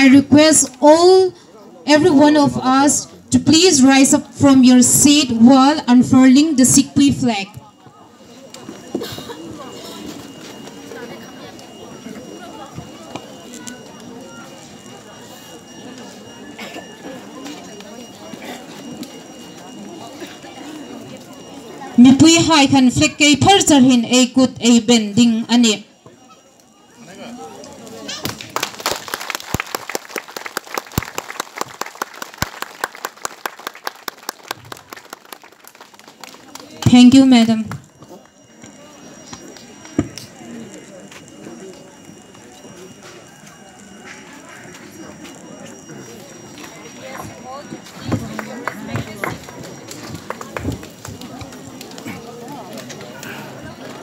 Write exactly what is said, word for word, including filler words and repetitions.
I request all, every one of us to please rise up from your seat while unfurling the Sikpui flag. Mipui hai khan flag kei phar charhin a kut a bending ani. Thank you, Madam.